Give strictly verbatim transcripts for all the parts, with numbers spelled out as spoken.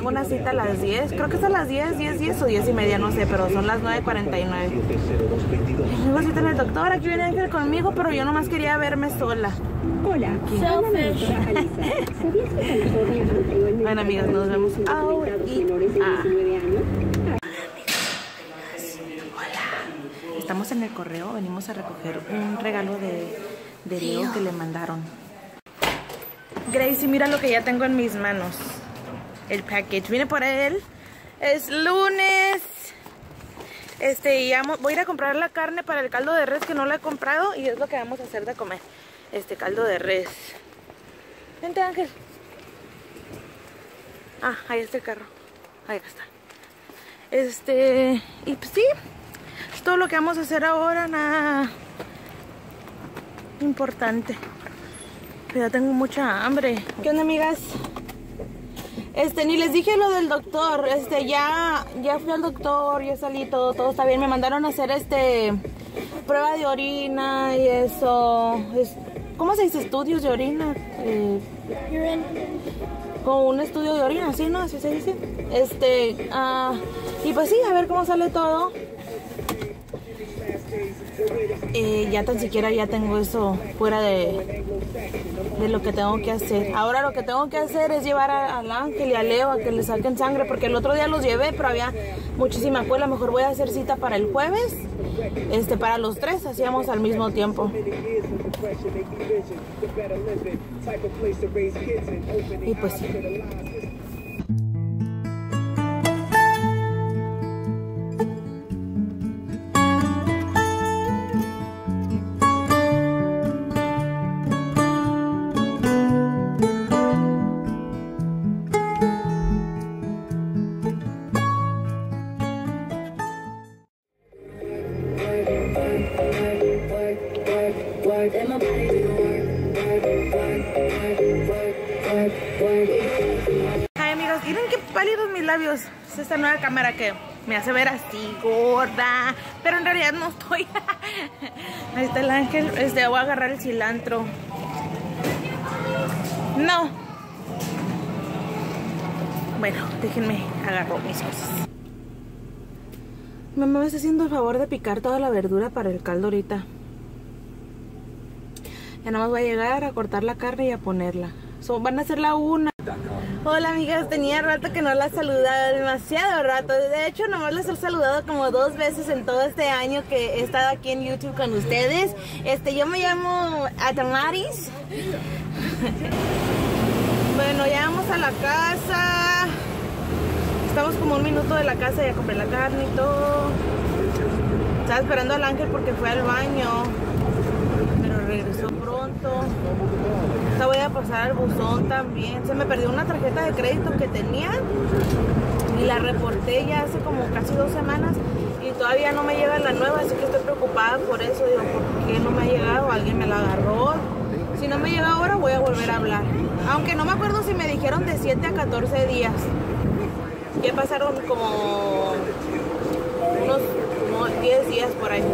tengo una cita a las diez. Creo que es a las diez, diez, diez o diez y media, no sé, pero son las nueve cuarenta y nueve. Tengo cita en el doctor, aquí viene Ángel conmigo, pero yo nomás quería verme sola. Hola, selfish. Bueno, amigos, nos vemos ahora. Ah. Hola. Estamos en el correo, venimos a recoger un regalo de, de Leo que le mandaron. Gracie, mira lo que ya tengo en mis manos. El package viene por él. Es lunes. Este, ya voy a ir a comprar la carne para el caldo de res que no la he comprado y es lo que vamos a hacer de comer. Este caldo de res. Vente, Ángel. Ah, ahí está el carro. Ahí está. Este, y pues sí, es todo lo que vamos a hacer ahora, nada importante. Pero ya tengo mucha hambre. ¿Qué onda, amigas? Este, ni les dije lo del doctor. Este, ya, ya fui al doctor, ya salí, todo, todo está bien. Me mandaron a hacer este prueba de orina y eso. Es, ¿cómo se dice? Estudios de orina. Eh, con un estudio de orina, ¿sí, no? Así se dice. Este, uh, y pues sí, a ver cómo sale todo. Eh, ya tan siquiera ya tengo eso fuera de, de lo que tengo que hacer. Ahora lo que tengo que hacer es llevar a, al Ángel y a Leo a que le saquen sangre, porque el otro día los llevé, pero había muchísima cola. Mejor voy a hacer cita para el jueves, este, para los tres, hacíamos al mismo tiempo. Y pues sí. Ay, amigos, miren qué pálidos mis labios. Es esta nueva cámara que me hace ver así gorda, pero en realidad no estoy. Ahí está el Ángel. Este, voy a agarrar el cilantro. No. Bueno, déjenme agarro mis cosas. Mamá me está haciendo el favor de picar toda la verdura para el caldo ahorita. Ya nada más voy a llegar a cortar la carne y a ponerla. So, van a hacer la una. Hola, amigas, tenía rato que no las saludaba, demasiado rato. De hecho, nomás las he saludado como dos veces en todo este año que he estado aquí en YouTube con ustedes. Este, yo me llamo Atamaris. Bueno, ya vamos a la casa. Estamos como un minuto de la casa, ya compré la carne y todo. Estaba esperando al Ángel porque fue al baño, pero regresó pronto. Ahorita voy a pasar al buzón también. Se me perdió una tarjeta de crédito que tenía y la reporté ya hace como casi dos semanas y todavía no me llega la nueva, así que estoy preocupada por eso. Digo, ¿por qué no me ha llegado? ¿Alguien me la agarró? Si no me llega ahora voy a volver a hablar. Aunque no me acuerdo si me dijeron de siete a catorce días. Ya pasaron como unos como diez días por ahí.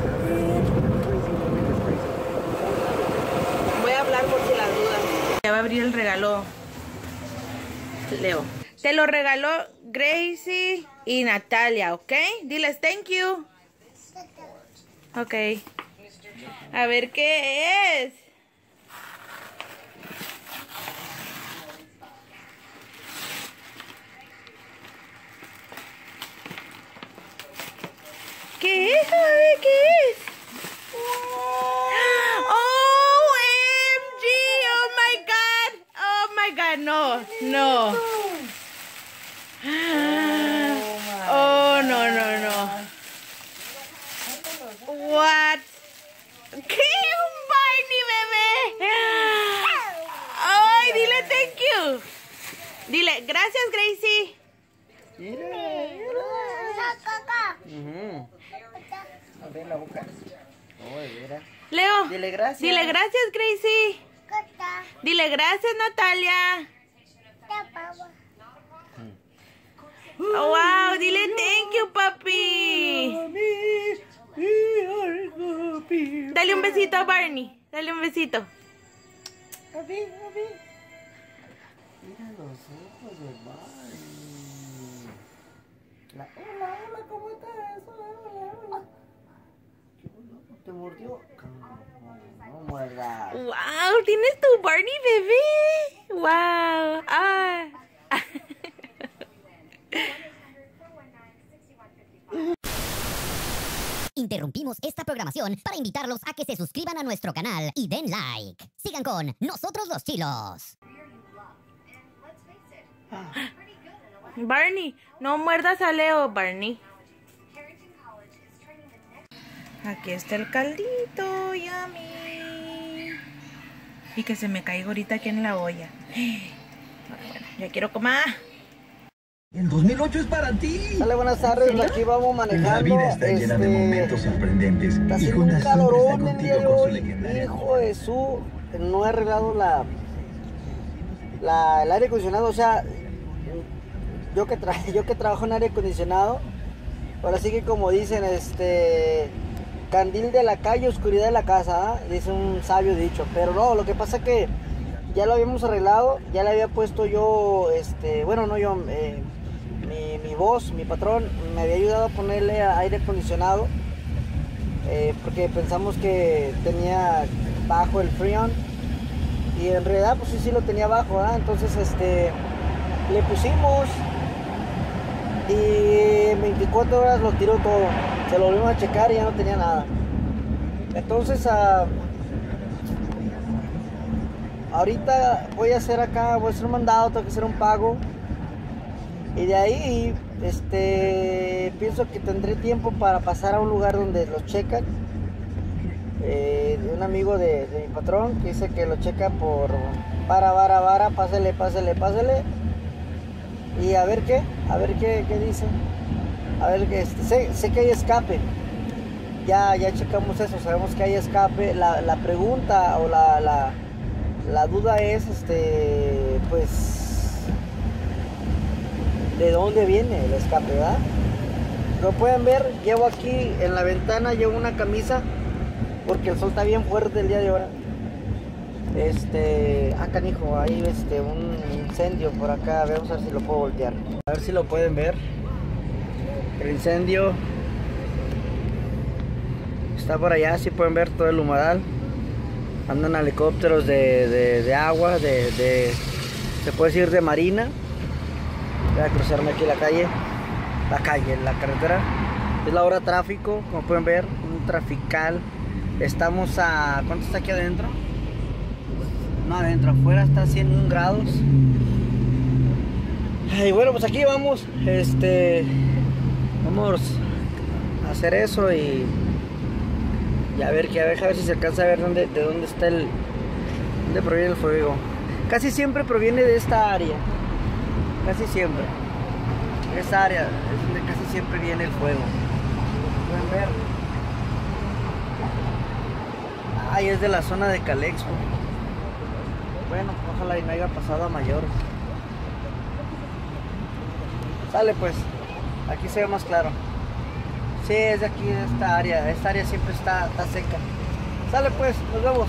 Voy a hablar por si las dudas. Ya va a abrir el regalo Leo. Te lo regaló Gracie y Natalia, ¿ok? Diles thank you. Ok. A ver qué es. ¿Qué es? A ver, ¿qué es? O M G, oh my god, oh my god, no, no. Oh, no, no, no. What? ¿Qué? Un Barney, bebé. Ay, dile thank you. Dile, gracias, Gracie. Uh-huh. Abre la boca. Oh, de veras. Leo, dile gracias. Dile gracias, Gracie. Dile gracias, Natalia. Oh, wow, dile thank you, papi. Dale un besito a Barney. Dale un besito. Mira los ojos de Barney. La... Hola, hola, ¿cómo estás? Hola, hola, hola. ¿Qué hola? ¿Te mordió? No, no muerdas. ¡Wow! ¿Tienes tu Barney bebé? ¡Wow! ¡Ah! Interrumpimos esta programación para invitarlos a que se suscriban a nuestro canal y den like. Sigan con Nosotros los Chilos. Barney, no muerdas a Leo, Barney. Aquí está el caldito, yummy. Y que se me caiga ahorita aquí en la olla. Bueno, ya quiero comer. El dos mil ocho es para ti. Dale, buenas tardes, aquí vamos manejando. La vida está llena este, de momentos sorprendentes. Está Y haciendo Jonas un siempre calorón está el día contigo de con su hoy. legendaria Hijo de su... No he arreglado la, la... el aire acondicionado, o sea... Yo que, tra yo que trabajo en aire acondicionado, ahora sí que como dicen, este... Candil de la calle, oscuridad de la casa, ¿eh? Dice un sabio dicho. Pero no, lo que pasa es que ya lo habíamos arreglado, ya le había puesto yo, este... Bueno, no yo... Eh, Mi, mi boss, mi patrón, me había ayudado a ponerle aire acondicionado eh, porque pensamos que tenía bajo el freon y en realidad pues sí, sí lo tenía bajo, ¿eh? Entonces este, le pusimos y en veinticuatro horas lo tiró todo, se lo volvimos a checar y ya no tenía nada. Entonces uh, ahorita voy a hacer acá, voy a hacer un mandado, tengo que hacer un pago. Y de ahí, este, pienso que tendré tiempo para pasar a un lugar donde lo checan. Eh, de un amigo de, de mi patrón que dice que lo checa por para, vara, vara, pásele, pásele, pásele. Y a ver qué, a ver qué, qué dice. A ver que este, sé, sé que hay escape. Ya, ya checamos eso, sabemos que hay escape. La, la pregunta o la, la, la duda es, este, pues... de dónde viene el escape, ¿verdad? Como pueden ver, llevo aquí en la ventana, llevo una camisa porque el sol está bien fuerte el día de ahora. Este, ah canijo, hay este, un incendio por acá, vamos a ver si lo puedo voltear. A ver si lo pueden ver. El incendio está por allá, si pueden ver todo el humadal. Andan helicópteros de, de, de agua, de, de, se puede decir de marina. Voy a cruzarme aquí la calle, la calle, la carretera. Es la hora tráfico, como pueden ver, un trafical. Estamos a... ¿cuánto está aquí adentro? No, adentro, afuera está a cien grados. Y bueno, pues aquí vamos, este... vamos a hacer eso y... y a ver, que a ver, a ver si se alcanza a ver dónde, de dónde está el... dónde proviene el fuego. Casi siempre proviene de esta área. Casi siempre. Esta área es donde casi siempre viene el fuego. Pueden ver. Ay, es de la zona de Calexpo. Bueno, ojalá y no haya pasado a mayores. Sale pues. Aquí se ve más claro. Sí, es de aquí, de esta área. Esta área siempre está, está seca. Sale pues, nos vemos.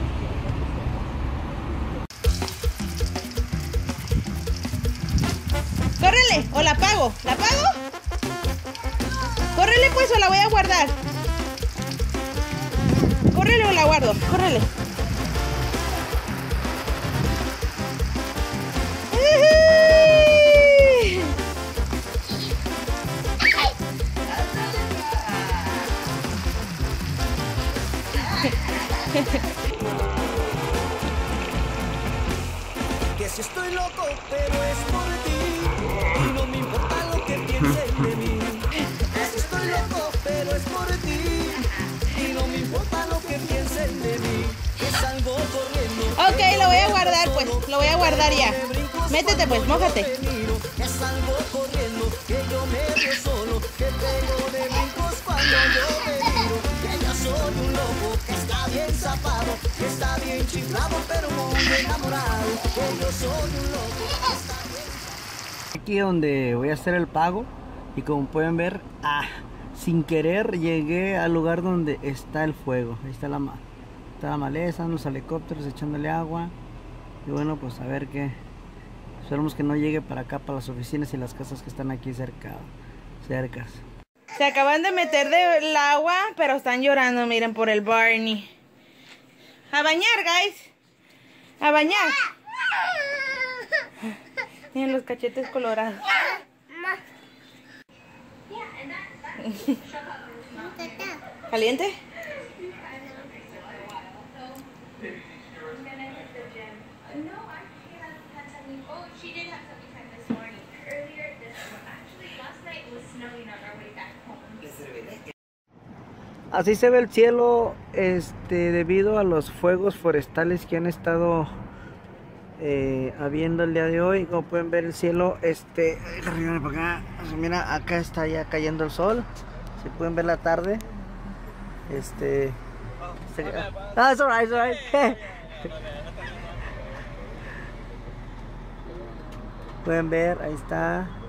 ¡Córrele! ¿O la pago? ¿La pago? ¡Córrele pues o la voy a guardar! ¡Córrele o la guardo! ¡Córrele! Que si estoy loco, pero es por ti. Y no me importa lo que piensen de mí. Que si estoy loco, pero es por ti. Y no me importa lo que piensen de mí. Que salgo corriendo. Ok, lo voy a guardar pues. Lo voy a guardar ya. Métete pues, mójate. Que salgo corriendo, que yo me veo solo. Que pego de brincos cuando yo me miro. Que yo soy un loco, que está bien zapado. Que está bien chiflado, pero muy enamorado. Que yo soy un loco, que está bien. Aquí donde voy a hacer el pago. Y como pueden ver, ah, sin querer llegué al lugar donde está el fuego. Ahí está la, está la maleza, los helicópteros echándole agua. Y bueno, pues a ver qué, Esperemos que no llegue para acá, para las oficinas y las casas que están aquí cerca, cercas. Se acaban de meter del agua, pero están llorando, miren, por el Barney. A bañar, guys. A bañar. Tienen los cachetes colorados. ¿Caliente? Así se ve el cielo, este, debido a los fuegos forestales que han estado eh, habiendo el día de hoy. Como pueden ver el cielo, este, arriba para acá, mira, acá está ya cayendo el sol. Si pueden ver la tarde, este, ah, it's alright, it's alright. Pueden ver, ahí está.